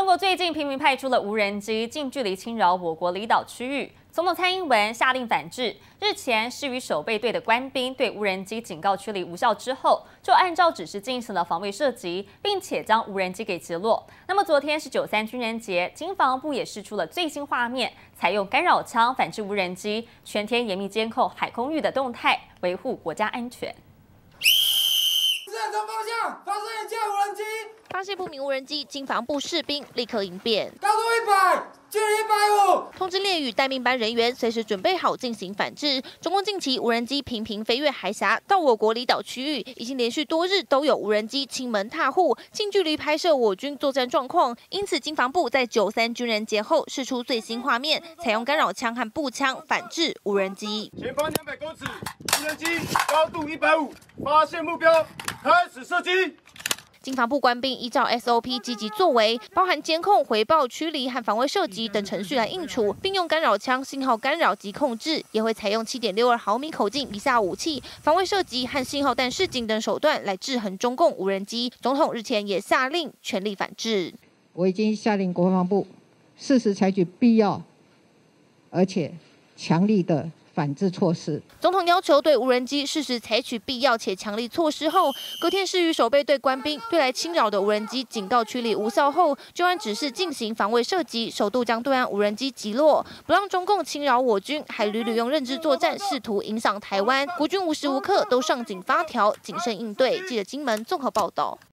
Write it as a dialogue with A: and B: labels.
A: 中国最近频频派出了无人机近距离侵扰我国离岛区域。总统蔡英文下令反制。日前，是与守备队的官兵对无人机警告驱离无效之后，就按照指示进行了防卫射击，并且将无人机给击落。那么昨天是9·3军人节，经防部也释出了最新画面，采用干扰枪反制无人机，全天严密监控海空域的动态，维护国家安全。
B: 正方向发生一架无人机，
C: 发现不明无人机，经防部士兵立刻应变，
B: 高度100，距离150，
C: 通知烈屿待命班人员随时准备好进行反制。中共近期无人机频频飞越海峡到我国离岛区域，已经连续多日都有无人机亲门踏户，近距离拍摄我军作战状况。因此，经防部在9·3军人节后释出最新画面，采用干扰枪和步枪反制无人机。
D: 前方200公尺，无人机高度150，发现目标。 开始射击！
C: 经防部官兵依照 SOP 积极作为，包含监控、回报、驱离和防卫射击等程序来应处，并用干扰枪信号干扰及控制，也会采用7.62毫米口径以下武器、防卫射击和信号弹示警等手段来制衡中共无人机。总统日前也下令全力反制。
E: 我已经下令国防部适时采取必要而且强力的 反制措施。
C: 总统要求对无人机适时采取必要且强力措施后，隔天是与守备队官兵对来侵扰的无人机警告驱离无效后，就按指示进行防卫射击，首度将对岸无人机击落，不让中共侵扰我军，还屡屡用认知作战试图影响台湾。国军无时无刻都上紧发条，谨慎应对。记者金门综合报道。